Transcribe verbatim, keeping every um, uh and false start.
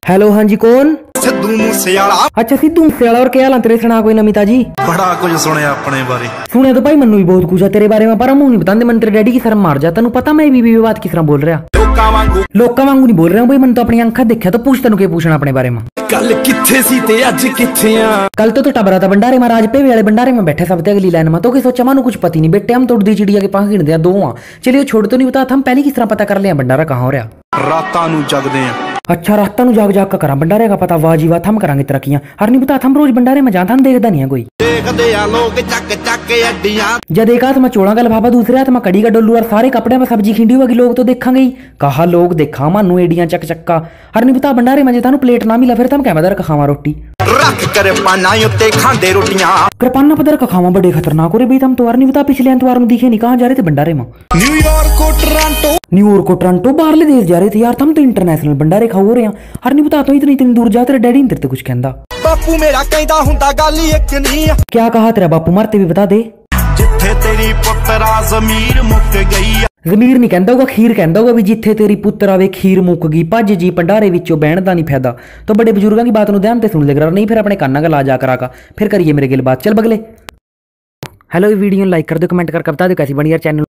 Hello हाँ जी कौन? सिद्धू मूसेवाला। अच्छा सिद्धू मूसेवाला और क्या हाल तेरे सुना कोई नमी ताजी? बड़ा कुछ सुने अपने बारे। सुने तो भाई मनु भी बहुत कुछ है तेरे बारे में पर मुंह नहीं बताते मन तेरे डैडी की शर्म मार जाता। पता मैं भी बात किस तरह बोल रहा लोका वांगू लोका वांगू नहीं बोल रहा हूँ भाई मन तो अपनी आंखा देखा तो पूछ तेन के पूछना अपने बारे में। कल किथे सी ते अज किथे आ? कल तो तो टबरा था भंडारे में राज पे वाले भंडारे में बैठे सब अगली लाइन में तो कि सोचा मानो कुछ पति नहीं बेटे हम तो उड़दी चिड़िया के पास गिन दिया दो आ चलिए छोड़ तो नहीं बता हम पहले किस तरह पता कर लिया भंडारा कहाँ हो रहा। रातां नू जगदे आ। अच्छा रास्ता नु जाग जाग का करा भंडारे का पता वाह जी वाह हम करांगे तरक्कियां हर नहीं बता हम रोज भंडारे में जाता हम देखदा नहीं है कोई देखदे आ लोग चक चक अड्डियां जब देखा तो मैं चोड़ा का लफाफा दूसरे हाथ में कड़ी का डोलू और सारे कपड़े में सब्जी खिंडी होगी लोग तो देखांगे ही कहा लोग देखा मानू एडियां चक चक्का हर नहीं बता भंडारे में जेता प्लेट ना मिला फिर तुम क्या मदर का खावा रोटी रख कर पाना उत्ते खांदे रोटियां कृपाना पदर का खावा बड़े खतरनाक हो रे भाई तुम तो नहीं बता पिछले एतवार में दिखे नहीं कहाँ जा रहे थे भंडारे में न्यूयॉर्क को टोरंटो न्यूयॉर्क को टोरंटो बाहरले देश जा रहे थे यार तुम तो इंटरनेशनल भंडारे खा हो रहे हैं हर नहीं बता तो इतनी इतनी दूर जा तेरे डैडी ने तेरे कुछ कहंदा बापू मेरा कहंदा हुंदा गल एक नहीं क्या कहा तेरा बापू मरते भी बता दे जिथे तेरी पुत्रा जमीर मुक गई जमीर नहीं कहता होगा खीर कहता होगा भी जिथे तेरी पुत्र आवे खीर मुक गई भज जी भंडारे विचों बहन का नहीं फायदा तो बड़े बुजुर्गों की बात ध्यान से सुन ले करा नहीं फिर अपने काना का ला जा करा का फिर करिए मेरे गिल बात चल बगले। हेलो वीडियो लाइक कर दो कमेंट कर बता दो कैसी बनी यार चैनल।